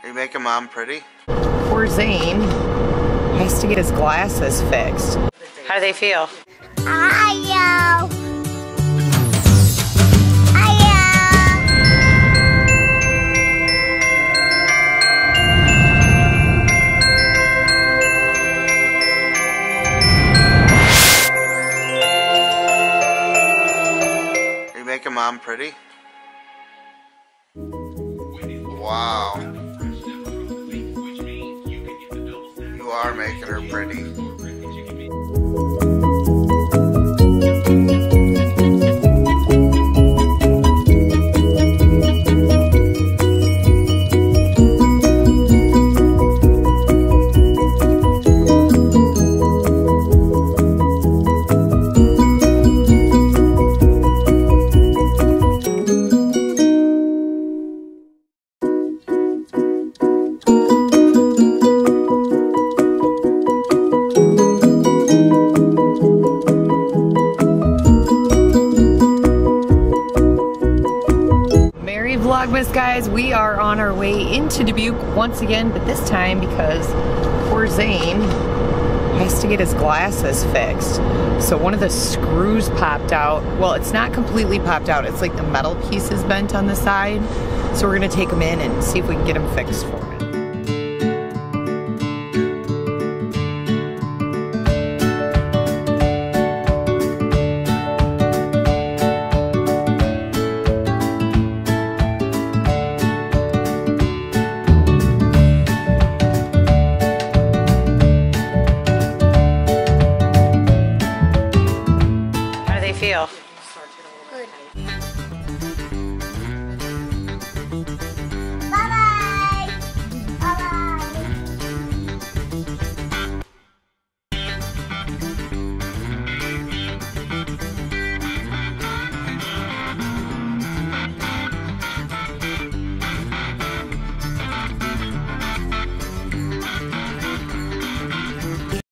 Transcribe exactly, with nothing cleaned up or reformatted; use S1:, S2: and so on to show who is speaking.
S1: Are you making Mom pretty?
S2: Poor Zane has to get his glasses fixed. How do they feel?
S3: Ayo.
S1: Are you making Mom pretty? Wow. You are making her pretty.
S2: Vlogmas guys, we are on our way into Dubuque once again, but this time because poor Zane has to get his glasses fixed. So one of the screws popped out. Well, it's not completely popped out. It's like the metal piece is bent on the side. So we're gonna take him in and see if we can get him fixed for him.